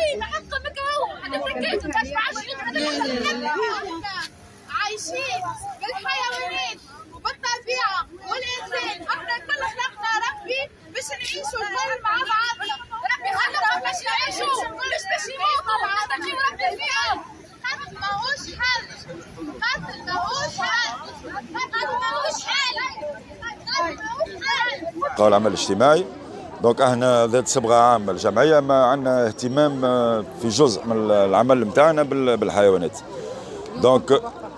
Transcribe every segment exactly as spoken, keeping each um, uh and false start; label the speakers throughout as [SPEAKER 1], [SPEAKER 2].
[SPEAKER 1] عايشين بالحيوانات وبالطبيعة والإنسان، احنا كل خلقنا ربي باش نعيشوا الكل مع بعضنا، ربي خلقنا باش نعيشوا مش باش يموتوا بعضنا كي ربي فيهم. قتل ماهوش حل، قتل ماهوش حل، قتل ماهوش حل، قتل ماهوش حل.
[SPEAKER 2] قال العمل الاجتماعي دونك احنا ذات صبغه عامه الجمعيه، ما عندنا اهتمام في جزء من العمل نتاعنا بالحيوانات. دونك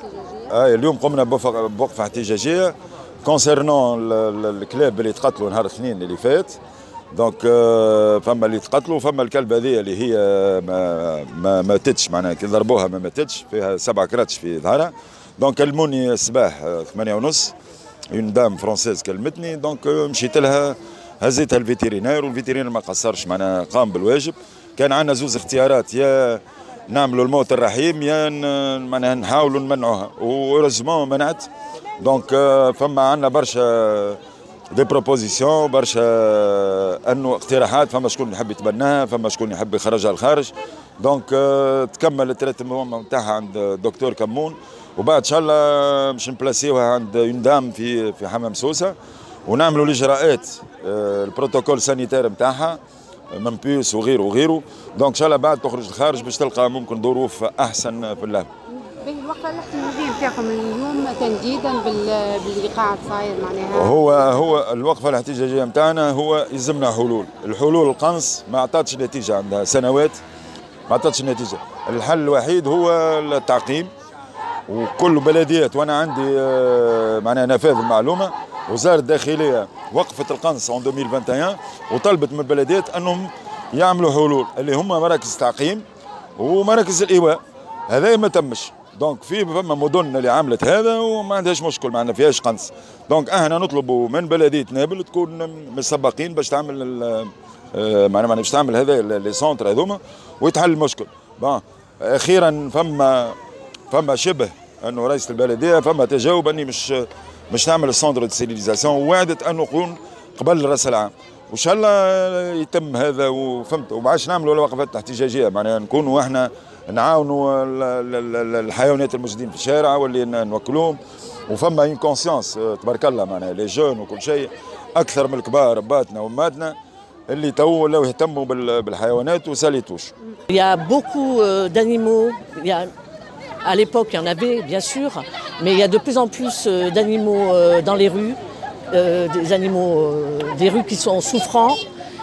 [SPEAKER 2] اي اليوم قمنا بوقفه احتجاجيه كونسيرنون الكلاب اللي تقتلوا نهار الاثنين اللي فات. دونك فما اللي تقتلوا، فما الكلب هذه اللي هي ما ما ماتتش، معناها كي ضربوها ما ماتتش، فيها سبع كراتش في ظهرها. دونك كلموني الصباح ثمانية ونص، اون دام فرونسيز كلمتني، دونك مشيت لها هزيتها الفيترينير، والفيترينير ما قصرش معناها قام بالواجب. كان عندنا زوز اختيارات، يا نعملوا الموت الرحيم يا معناها نحاولوا نمنعوها، ورزمون منعت. دونك فما عندنا برشا دي بروبوزيسيون، برشا انه اقتراحات، فما شكون يحب يتبناها، فما شكون يحب يخرجها الخارج. دونك تكمل التريتمون نتاعها عند الدكتور كمون، وبعد ان شاء الله باش نبلاسيوها عند اون دام في في حمام سوسه، ونعملوا الاجراءات البروتوكول سانيتير نتاعها ممبيوس وغيره وغيره. دونك ان شاء الله بعد تخرج الخارج باش تلقى ممكن ظروف احسن في اللعب.
[SPEAKER 3] الوقفه الاحتجاجيه نتاعكم اليوم تنديدا باللي قاعد صاير معناها؟
[SPEAKER 2] هو هو الوقفه الاحتجاجيه نتاعنا هو يلزمنا حلول، الحلول القنص ما عطاتش نتيجه، عندها سنوات ما عطاتش نتيجه. الحل الوحيد هو التعقيم، وكل بلديات، وانا عندي معناها نفاذ المعلومه، وزاره الداخليه وقفت القنص عام ألفين وواحد وعشرين وطلبت من البلديات انهم يعملوا حلول اللي هم مراكز تعقيم ومراكز الايواء. هذا ما تمش. دونك في فما مدن اللي عملت هذا وما عندهاش مشكل، ما فيهاش قنص. دونك احنا نطلبوا من بلديه نابل تكون مسبقين باش تعمل معناها باش تعمل هذا لي سونتر هذوما ويتحل المشكل. بون اخيرا فما فما شبه انه رئيس البلديه فما تجاوب اني مش مش تعمل السونتر دو سيليزاسيون، ووعدت انه يكون قبل راس العام، وان شاء الله يتم هذا. وفهمت وما عادش نعملوا وقفات احتجاجيه، معناها نكونوا احنا نعاونوا الحيوانات الموجودين في الشارع واللي نوكلوهم. وفما اون كونسيونس تبارك الله معناها لي جون وكل شيء اكثر من الكبار اباتنا واماتنا اللي تو ولاو يهتموا بالحيوانات وساليتوش.
[SPEAKER 4] Il y a beaucoup d'animaux. Il y a À l'époque, il y en avait, bien sûr, mais il y a de plus en plus d'animaux dans les rues, euh, des animaux euh, des rues qui sont souffrants,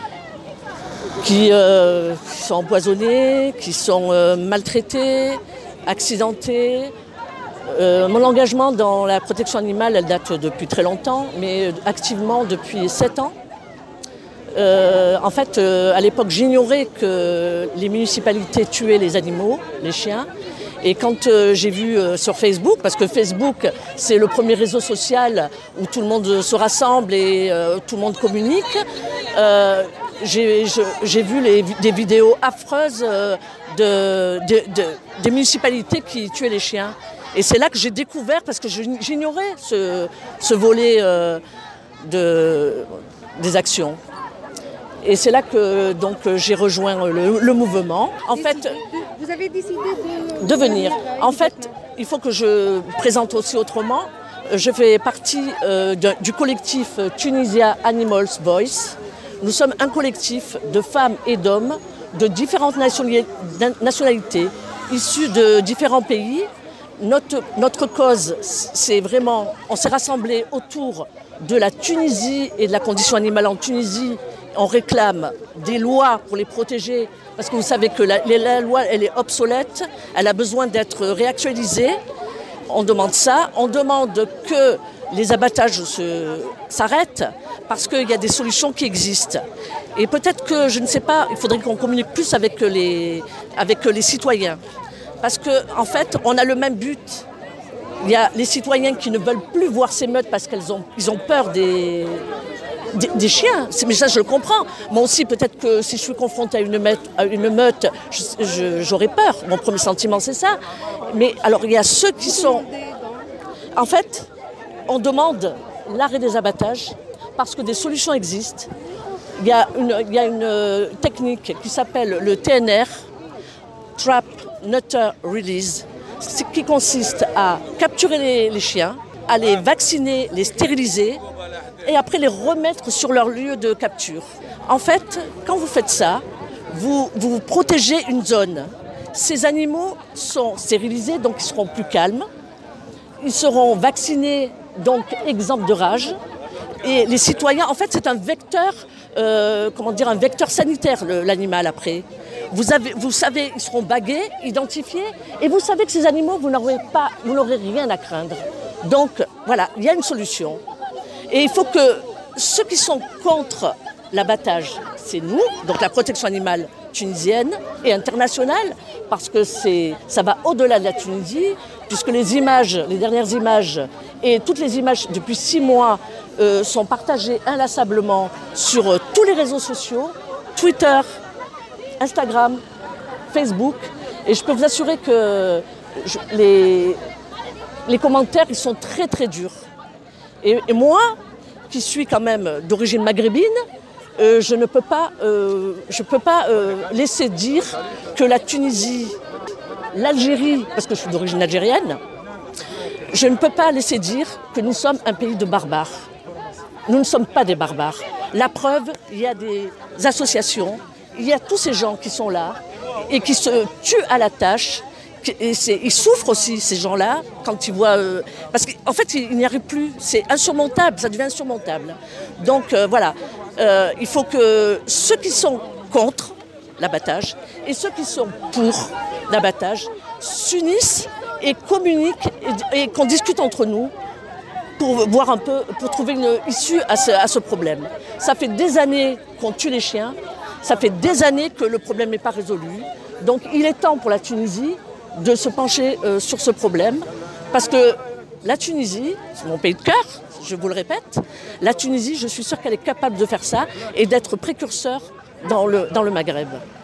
[SPEAKER 4] qui, euh, qui sont empoisonnés, qui sont euh, maltraités, accidentés. Euh, mon engagement dans la protection animale, elle date depuis très longtemps, mais activement depuis sept ans. Euh, en fait, euh, à l'époque, j'ignorais que les municipalités tuaient les animaux, les chiens. Et quand euh, j'ai vu euh, sur Facebook, parce que Facebook c'est le premier réseau social où tout le monde se rassemble et euh, tout le monde communique, euh, j'ai vu les, des vidéos affreuses euh, de, de, de, des municipalités qui tuaient les chiens. Et c'est là que j'ai découvert, parce que j'ignorais ce, ce volet euh, de, des actions. Et c'est là que donc j'ai rejoint le, le mouvement. En fait,
[SPEAKER 3] vous avez décidé de,
[SPEAKER 4] de venir. En fait, il faut que je présente aussi autrement. Je fais partie euh, de, du collectif Tunisia Animals Voice. Nous sommes un collectif de femmes et d'hommes de différentes nationalités, issus de différents pays. Notre, notre cause, c'est vraiment, on s'est rassemblés autour de la Tunisie et de la condition animale en Tunisie. On réclame des lois pour les protéger, parce que vous savez que la, la loi elle est obsolète, elle a besoin d'être réactualisée. On demande ça, on demande que les abattages s'arrêtent, parce qu'il y a des solutions qui existent. Et peut-être que, je ne sais pas, il faudrait qu'on communique plus avec les, avec les citoyens. Parce qu'en en fait, on a le même but. Il y a les citoyens qui ne veulent plus voir ces meutes parce qu'ils ont, ils ont peur des... Des, des chiens, mais ça je le comprends. Moi aussi, peut-être que si je suis confrontée à une meute, à une meute j'aurais peur. Mon premier sentiment, c'est ça. Mais alors, il y a ceux qui sont... En fait, on demande l'arrêt des abattages parce que des solutions existent. Il y a une, il y a une technique qui s'appelle le T N R, Trap, Neuter, Release, ce qui consiste à capturer les, les chiens, à les vacciner, les stériliser et après les remettre sur leur lieu de capture. En fait, quand vous faites ça, vous, vous protégez une zone. Ces animaux sont stérilisés, donc ils seront plus calmes. Ils seront vaccinés, donc exempts de rage. Et les citoyens, en fait, c'est un vecteur, euh, comment dire, un vecteur sanitaire, le, l'animal après. Vous, avez, vous savez, ils seront bagués, identifiés, et vous savez que ces animaux, vous n'aurez pas, vous n'aurez rien à craindre. Donc, voilà, il y a une solution. Et il faut que ceux qui sont contre l'abattage, c'est nous, donc la protection animale tunisienne et internationale, parce que c'est, ça va au-delà de la Tunisie, puisque les images, les dernières images et toutes les images depuis six mois euh, sont partagées inlassablement sur euh, tous les réseaux sociaux, Twitter, Instagram, Facebook, et je peux vous assurer que je, les, les commentaires ils sont très très durs. Et, et moi, qui suis quand même d'origine maghrébine, euh, je ne peux pas, euh, je peux pas euh, laisser dire que la Tunisie, l'Algérie, parce que je suis d'origine algérienne, je ne peux pas laisser dire que nous sommes un pays de barbares. Nous ne sommes pas des barbares. La preuve, il y a des associations, il y a tous ces gens qui sont là et qui se tuent à la tâche. Et c'est, ils souffrent aussi, ces gens-là, quand ils voient... Euh, parce qu'en fait, ils n'y arrivent plus. C'est insurmontable, ça devient insurmontable. Donc euh, voilà, euh, il faut que ceux qui sont contre l'abattage et ceux qui sont pour l'abattage s'unissent et communiquent et, et qu'on discute entre nous pour voir un peu, pour trouver une issue à ce, à ce problème. Ça fait des années qu'on tue les chiens, ça fait des années que le problème n'est pas résolu. Donc il est temps pour la Tunisie de se pencher euh, sur ce problème, parce que la Tunisie, c'est mon pays de cœur, je vous le répète, la Tunisie, je suis sûre qu'elle est capable de faire ça et d'être précurseur dans le, dans le Maghreb.